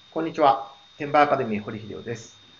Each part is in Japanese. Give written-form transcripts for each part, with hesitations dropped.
こんにちは。転売アカデミー堀秀夫です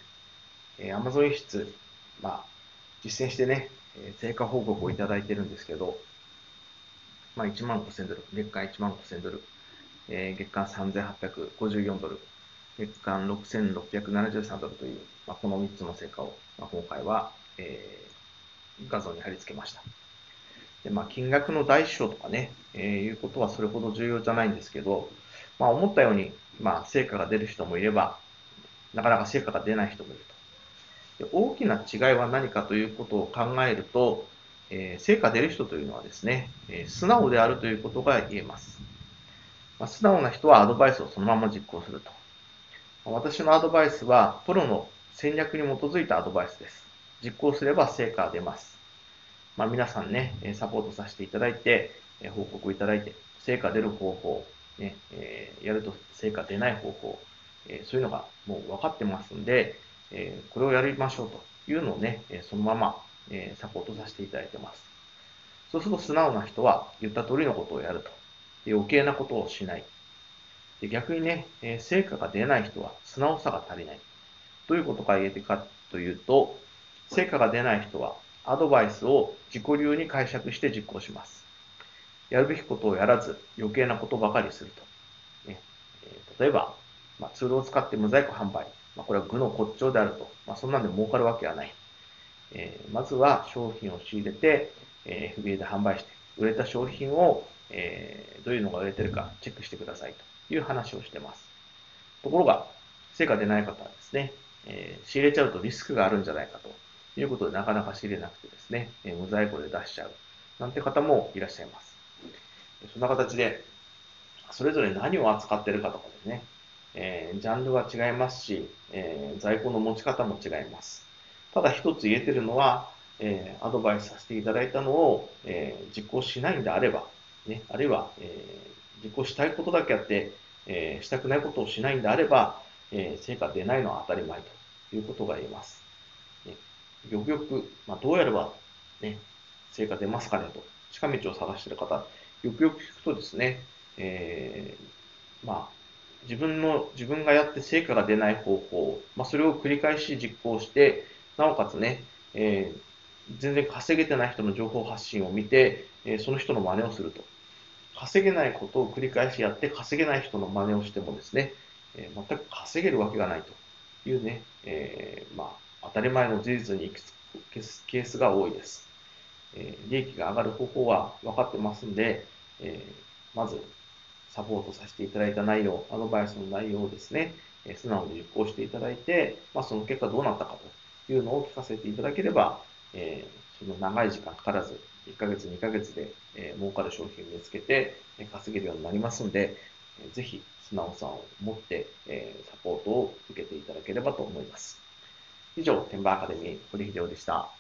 。Amazon 輸出、実践してね、成果報告をいただいてるんですけど、1万5000ドル、月間1万5000ドル、月間3854ドル、月間6673ドルという、この3つの成果を、今回は、画像に貼り付けました。で金額の大小とかね、いうことはそれほど重要じゃないんですけど、思ったように、成果が出る人もいれば、なかなか成果が出ない人もいると。で大きな違いは何かということを考えると、成果出る人というのはですね、素直であるということが言えます。素直な人はアドバイスをそのまま実行すると。私のアドバイスは、プロの戦略に基づいたアドバイスです。実行すれば成果が出ます。皆さんね、サポートさせていただいて、報告いただいて、成果出る方法、ね、やると成果出ない方法、そういうのがもう分かってますんで、これをやりましょうというのをね、そのままサポートさせていただいてます。そうすると素直な人は言った通りのことをやると。余計なことをしない。で逆にね、成果が出ない人は素直さが足りない。どういうことが言えてかというと、成果が出ない人はアドバイスを自己流に解釈して実行します。やるべきことをやらず余計なことばかりすると。ね例えば、ツールを使って無在庫販売。これは具の骨頂であると。そんなんで儲かるわけはない。まずは商品を仕入れて、FBA で販売して、売れた商品を、どういうのが売れてるかチェックしてくださいという話をしてます。ところが、成果出ない方はですね、仕入れちゃうとリスクがあるんじゃないかということでなかなか仕入れなくてですね、無在庫で出しちゃうなんて方もいらっしゃいます。そんな形で、それぞれ何を扱っているかとかですね、ジャンルは違いますし、在庫の持ち方も違います。ただ一つ言えてるのは、アドバイスさせていただいたのを、実行しないんであれば、ね、あるいは、実行したいことだけやって、したくないことをしないんであれば、成果出ないのは当たり前ということが言えます。ね、よくよく、どうやれば、ね、成果出ますかねと、近道を探している方、よくよく聞くとですね、え自分がやって成果が出ない方法、それを繰り返し実行して、なおかつね、全然稼げてない人の情報発信を見て、その人の真似をすると。稼げないことを繰り返しやって稼げない人の真似をしてもですね、全く稼げるわけがないというね、当たり前の事実に行き着くケースが多いです。利益が上がる方法は分かってますんで、まずサポートさせていただいた内容、アドバイスの内容をですね、素直に実行していただいて、その結果どうなったかというのを聞かせていただければ、その長い時間かからず、1ヶ月、2ヶ月で、儲かる商品を見つけて、稼げるようになりますので、ぜひ素直さを持って、サポートを受けていただければと思います。以上、転売アカデミー、堀秀夫でした。